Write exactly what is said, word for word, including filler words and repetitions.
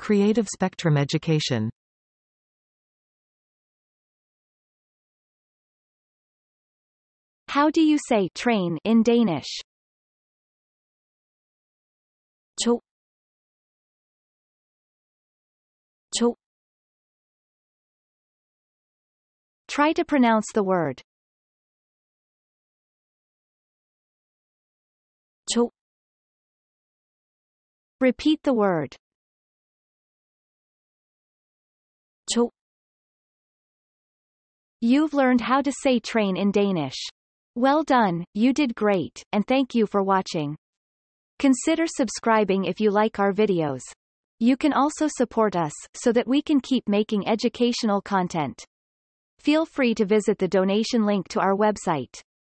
Creative spectrum education. How do you say train in Danish? To. To. Try to pronounce the word. To. Repeat the word. To. You've learned how to say train in Danish. Well done, you did great, and thank you for watching. Consider subscribing if you like our videos. You can also support us, so that we can keep making educational content. Feel free to visit the donation link to our website.